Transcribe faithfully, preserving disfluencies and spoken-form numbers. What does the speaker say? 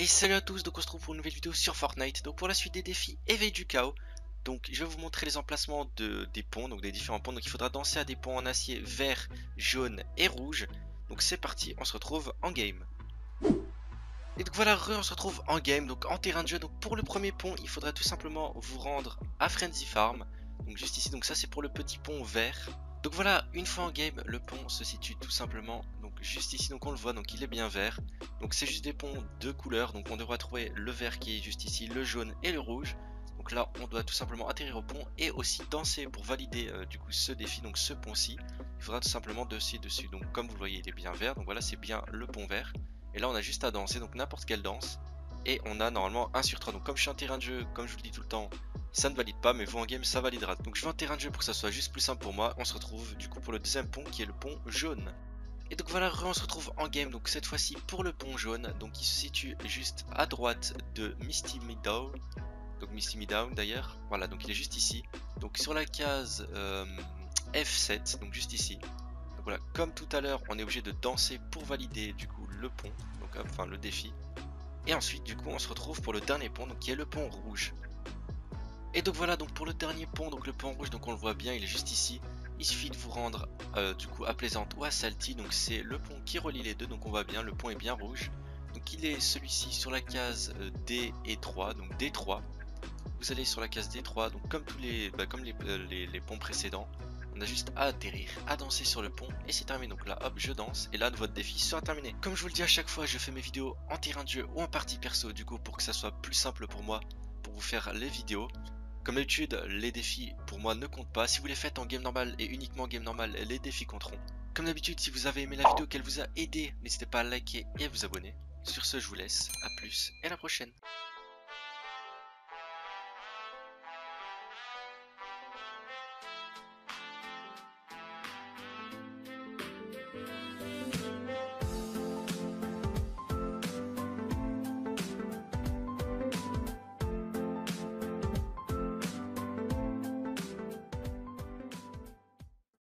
Et salut à tous, donc on se retrouve pour une nouvelle vidéo sur Fortnite. Donc pour la suite des défis éveil du chaos. Donc je vais vous montrer les emplacements de, des ponts, donc des différents ponts. Donc il faudra danser à des ponts en acier vert, jaune et rouge. Donc c'est parti, on se retrouve en game. Et donc voilà, re, on se retrouve en game, donc en terrain de jeu. Donc pour le premier pont, il faudra tout simplement vous rendre à Frenzy Farm. Donc juste ici, donc ça c'est pour le petit pont vert. Donc voilà, une fois en game, le pont se situe tout simplement donc juste ici, donc on le voit, donc il est bien vert. Donc c'est juste des ponts de couleurs, donc on devra trouver le vert qui est juste ici, le jaune et le rouge. Donc là on doit tout simplement atterrir au pont et aussi danser pour valider euh, du coup ce défi, donc ce pont-ci. Il faudra tout simplement danser dessus, donc comme vous le voyez il est bien vert, donc voilà c'est bien le pont vert. Et là on a juste à danser, donc n'importe quelle danse. Et on a normalement un sur trois, donc comme je suis en terrain de jeu, comme je vous le dis tout le temps, ça ne valide pas, mais vous en game ça validera. Donc je vais en terrain de jeu pour que ça soit juste plus simple pour moi. On se retrouve du coup pour le deuxième pont qui est le pont jaune. Et donc voilà, on se retrouve en game, donc cette fois-ci pour le pont jaune, donc il se situe juste à droite de Misty Meadow. Donc Misty Meadow d'ailleurs, voilà, donc il est juste ici. Donc sur la case euh, F sept, donc juste ici. Donc voilà, comme tout à l'heure, on est obligé de danser pour valider du coup le pont, donc hop, enfin le défi. Et ensuite du coup on se retrouve pour le dernier pont, donc qui est le pont rouge. Et donc voilà, donc pour le dernier pont, donc le pont rouge, donc on le voit bien, il est juste ici. Il suffit de vous rendre euh, du coup à Plaisante ou à Salty, donc c'est le pont qui relie les deux, donc on voit bien, le pont est bien rouge. Donc il est celui-ci sur la case euh, D et trois, donc D trois. Vous allez sur la case D trois, donc comme tous les, bah, comme les, euh, les, les ponts précédents, on a juste à atterrir, à danser sur le pont et c'est terminé. Donc là hop, je danse et là votre défi sera terminé. Comme je vous le dis à chaque fois, je fais mes vidéos en terrain de jeu ou en partie perso, du coup pour que ça soit plus simple pour moi, pour vous faire les vidéos. Comme d'habitude, les défis pour moi ne comptent pas. Si vous les faites en game normal et uniquement game normal, les défis compteront. Comme d'habitude, si vous avez aimé la vidéo, qu'elle vous a aidé, n'hésitez pas à liker et à vous abonner. Sur ce, je vous laisse. À plus et à la prochaine.